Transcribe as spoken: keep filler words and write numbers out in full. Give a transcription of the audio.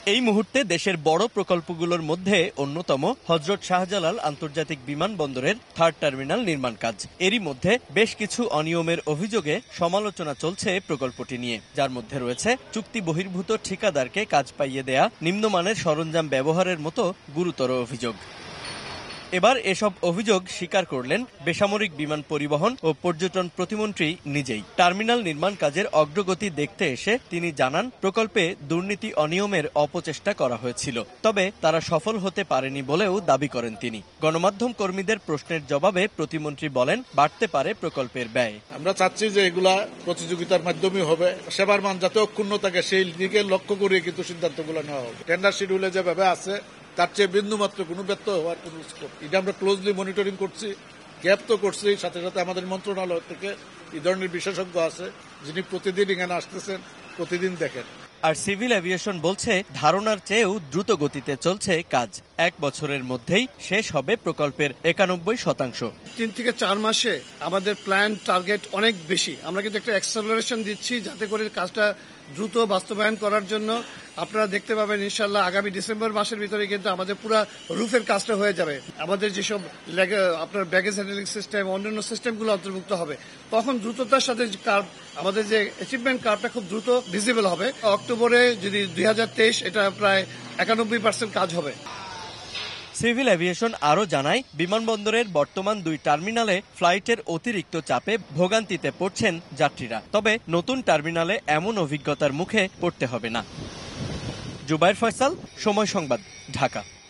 এই মুহূর্তে দেশের বড় প্রকল্পগুলোর মধ্যে অন্যতম হযরত শাহজালাল আন্তর্জাতিক বিমানবন্দরের থার্ড টার্মিনাল নির্মাণ কাজ। এরই মধ্যে বেশ কিছু অনিয়মের অভিযোগে সমালোচনা চলছে প্রকল্পটি নিয়ে, যার মধ্যে রয়েছে চুক্তি বহির্ভূত ঠিকাদারকে কাজ পাইয়ে দেয়া, নিম্নমানের সরঞ্জাম ব্যবহারের মতো গুরুতর অভিযোগ। এবার এসব অভিযোগ স্বীকার করলেন বেসামরিক বিমান পরিবহন ও পর্যটন প্রতিমন্ত্রী নিজেই। টার্মিনাল নির্মাণ কাজের অগ্রগতি দেখতে এসে তিনি জানান, প্রকল্পে দুর্নীতি অনিয়মের অপচেষ্টা করা হয়েছিল, তবে তারা সফল হতে পারেনি বলেও দাবি করেন তিনি। গণমাধ্যম কর্মীদের প্রশ্নের জবাবে প্রতিমন্ত্রী বলেন, বাড়তে পারে প্রকল্পের ব্যয়। আমরা চাচ্ছি যে এগুলা প্রতিযোগিতার মাধ্যমে হবে, সেবার মান যাতে অক্ষুণ্ণ থাকে সেই দিকে লক্ষ্য করে কিন্তু সিদ্ধান্তগুলো নেওয়া হবে। টেন্ডার শিডিউলে যেভাবে আছে তার চেয়ে বিন্দুমাত্র কোনো ব্যত্যয় হওয়ার কোনো স্কোপ, এটা আমরা ক্লোজলি মনিটরিং করছি, গ্যাপ তো করছি। সাথে সাথে আমাদের মন্ত্রণালয় থেকে এই ধরনের বিশেষজ্ঞ আছে যিনি প্রতিদিন এখানে আসতেছেন, প্রতিদিন দেখেন। আর সিভিল এভিয়েশন বলছে, ধারণার চেয়েও দ্রুত গতিতে চলছে কাজ। এক বছরের মধ্যেই শেষ হবে প্রকল্পের একানব্বই শতাংশ। তিন থেকে চার মাসে আমাদের প্ল্যান টার্গেট অনেক বেশি। আমরা কিন্তু একটা অ্যাক্সেলারেশন দিচ্ছি যাতে করে কাজটা দ্রুত বাস্তবায়ন করার জন্য। আপনারা দেখতে পাবেন ইনশাল্লাহ আগামী ডিসেম্বর মাসের ভিতরে কিন্তু আমাদের পুরো রুফের কাজটা হয়ে যাবে। আমাদের যেসব আপনার ব্যাগেজ হ্যান্ডলিং সিস্টেম, অন্যান্য সিস্টেমগুলো অন্তর্ভুক্ত হবে, তখন দ্রুততার সাথে কার্ভ, আমাদের যে অ্যাচিভমেন্ট কার্ভটা খুব দ্রুত ভিজিবল হবে। অক্টোবরে যদি দুই হাজার তেইশ এটা প্রায় একানব্বই পার্সেন্ট কাজ হবে। সিভিল এভিয়েশন আরও জানায়, বিমানবন্দরের বর্তমান দুই টার্মিনালে ফ্লাইটের অতিরিক্ত চাপে ভোগান্তিতে পড়ছেন যাত্রীরা, তবে নতুন টার্মিনালে এমন অভিজ্ঞতার মুখে পড়তে হবে না। জুবায়ের ফয়সাল, সময় সংবাদ, ঢাকা।